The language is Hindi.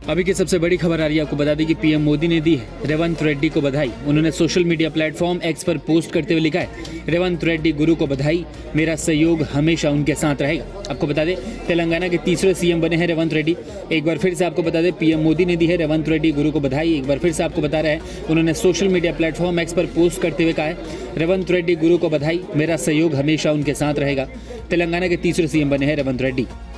अभी की सबसे बड़ी खबर आ रही है, आपको बता दें कि पीएम मोदी ने दी है रेवंत रेड्डी को बधाई। उन्होंने सोशल मीडिया प्लेटफॉर्म एक्स पर पोस्ट करते हुए लिखा है, रेवंत रेड्डी गुरु को बधाई, मेरा सहयोग हमेशा उनके साथ रहेगा। आपको बता दें तेलंगाना के तीसरे सीएम बने हैं रेवंत रेड्डी। एक बार फिर से आपको बता दें पीएम मोदी ने दी है रेवंत रेड्डी गुरु को बधाई। एक बार फिर से आपको बता रहे हैं, उन्होंने सोशल मीडिया प्लेटफॉर्म एक्स पर पोस्ट करते हुए कहा है, रेवंत रेड्डी गुरु को बधाई, मेरा सहयोग हमेशा उनके साथ रहेगा। तेलंगाना के तीसरे सीएम बने हैं रेवंत रेड्डी।